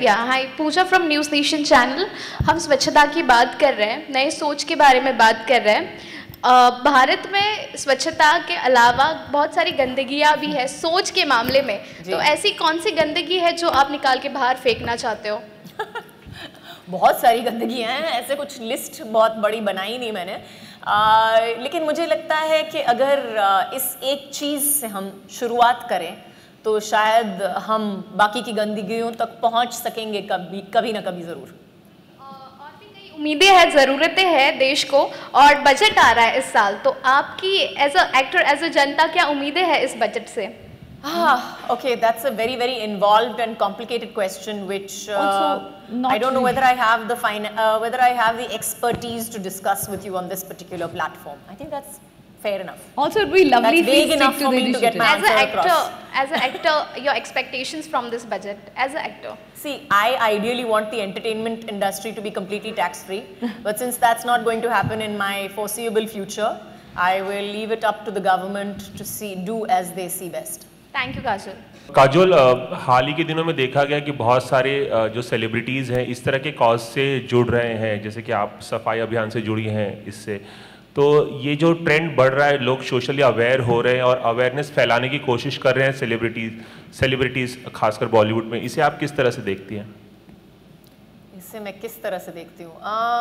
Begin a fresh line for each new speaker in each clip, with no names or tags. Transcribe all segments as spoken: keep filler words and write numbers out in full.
या hi, Pooja from News Nation channel. हम स्वच्छता की बात कर रहे हैं, नए सोच के बारे में बात कर रहे हैं। uh, भारत में स्वच्छता के अलावा बहुत सारी गंदगियाँ भी है सोच के मामले में, तो ऐसी कौन सी गंदगी है जो आप निकाल के बाहर फेंकना चाहते हो?
बहुत सारी गंदगियाँ हैं, ऐसे कुछ लिस्ट बहुत बड़ी बनाई नहीं मैंने, आ, लेकिन मुझे लगता है कि अगर आ, इस एक चीज़ से हम शुरुआत करें तो शायद हम बाकी की गंदगियों तक पहुंच सकेंगे कभी कभी ना कभी ज़रूर।
और भी कई उम्मीदें हैं, ज़रूरतें हैं देश को, और बजट आ रहा है इस साल, तो आपकी as a actor, as a जनता क्या उम्मीदें हैं इस बजट से?
Ah, okay, that's a very, very involved and complicated question, which uh, I don't know whether I have the fine, uh, whether I have the expertise to discuss with you on this particular platform. I think that's fair enough.
Also, it would be lovely
that's vague enough for me to get my
as
answer
an actor,
across.
As an actor, your expectations from this budget, as an actor.
See, I ideally want the entertainment industry to be completely tax-free, but since that's not going to happen in my foreseeable future, I will leave it up to the government to see do as they see best.
Thank you Kajol.
Kajol, हाल ही के दिनों में देखा गया कि बहुत सारे जो सेलिब्रिटीज़ हैं इस तरह के कॉज से जुड़ रहे हैं, जैसे कि आप सफाई अभियान से जुड़ी हैं इससे, तो ये जो ट्रेंड बढ़ रहा है, लोग सोशली अवेयर हो रहे हैं और अवेयरनेस फैलाने की कोशिश कर रहे हैं सेलिब्रिटीज़ सेलिब्रिटीज़ खासकर बॉलीवुड में, इसे आप किस तरह से देखती हैं?
इसे मैं किस तरह से देखती हूँ?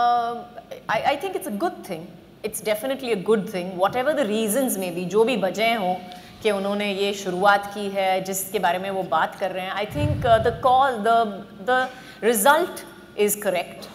I think it's a good thing, it's definitely a good thing, whatever the reasons में भी, जो भी वजह हों कि उन्होंने ये शुरुआत की है जिसके बारे में वो बात कर रहे हैं। I think the cause the the result is correct.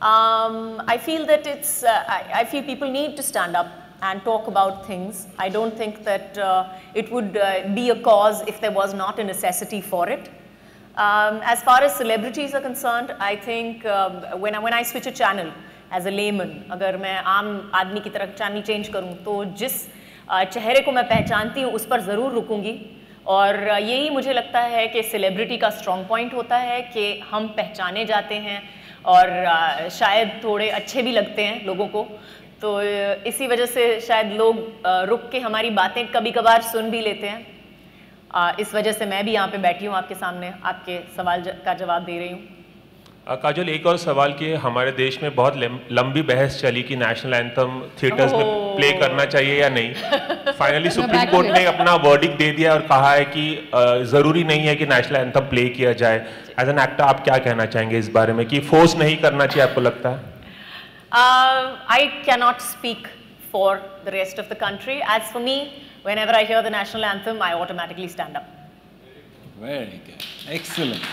I feel that it's I feel people need to stand up and talk about things. I don't think that uh, it would uh, be a cause if there was not a necessity for it. Um, as far as celebrities are concerned, I think uh, when, I, when I switch a channel as a layman, अगर मैं आम आदमी की तरह channel change करूँ तो जिस चेहरे को मैं पहचानती हूँ उस पर ज़रूर रुकूंगी, और यही मुझे लगता है कि सेलिब्रिटी का स्ट्रॉन्ग पॉइंट होता है कि हम पहचाने जाते हैं और शायद थोड़े अच्छे भी लगते हैं लोगों को, तो इसी वजह से शायद लोग रुक के हमारी बातें कभी कभार सुन भी लेते हैं। इस वजह से मैं भी यहाँ पे बैठी हूँ आपके सामने, आपके सवाल का जवाब दे रही हूँ।
काजोल, एक और सवाल कि हमारे देश में बहुत लंबी बहस चली कि नेशनल एंथम थिएटर्स में प्ले करना चाहिए या नहीं। फाइनली सुप्रीम कोर्ट ने अपना वर्डिक्ट दे दिया और कहा है कि ज़रूरी नहीं है कि नेशनल एंथम प्ले किया जाए। एज एन एक्टर आप क्या कहना चाहेंगे इस बारे में कि फोर्स नहीं करना चाहिए, आपको लगता है?
I can not speak for the rest of the country. As for me, whenever I hear the national anthem, I automatically stand up.
Very good, excellent.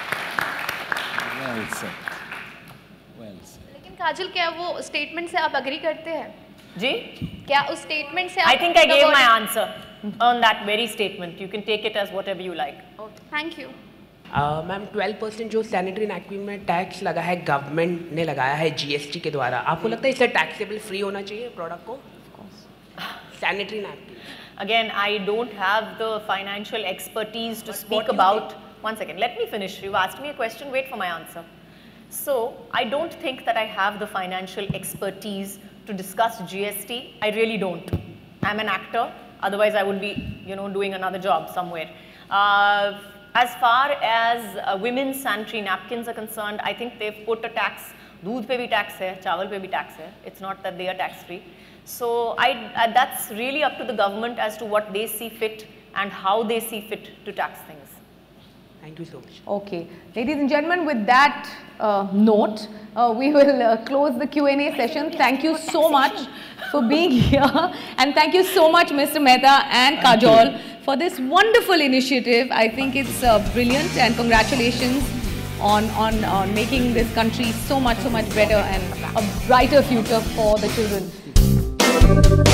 Well said. Well said.
लेकिन काजल, क्या वो statement से आप agree करते हैं?
जी,
क्या उस statement से आप?
I think I gave my answer on that very statement. You can take it as whatever you like.
Okay, thank you.
Ma'am, twelve percent जो सैनिटरी नैपकिन में टैक्स लगा है, गवर्नमेंट ने लगाया है जीएसटी के द्वारा, आपको लगता है इससे टैक्सेबल फ्री होना चाहिए प्रोडक्ट को? Sanitary napkin.
Again, I don't have the financial expertise to speak about. One second, let me finish. You asked me a question, wait for my answer. So, I don't think that I have the financial expertise to discuss G S T. I really don't. I'm an actor, otherwise I would be, you know, doing another job somewhere. Uh, as far as uh, women's sanitary napkins are concerned, I think they've put a tax. दूध पे भी tax है, चावल पे भी tax है. It's not that they are tax free. So, I, uh, that's really up to the government as to what they see fit and how they see fit to tax things.
Thank you so much.
Okay, ladies and gentlemen, with that uh, note, uh, we will uh, close the Q and A session. Thank you so much for being here, and thank you so much, Mister Mehta and Kajol, for this wonderful initiative. I think it's uh, brilliant, and congratulations on on on making this country so much so much better and a brighter future for the children.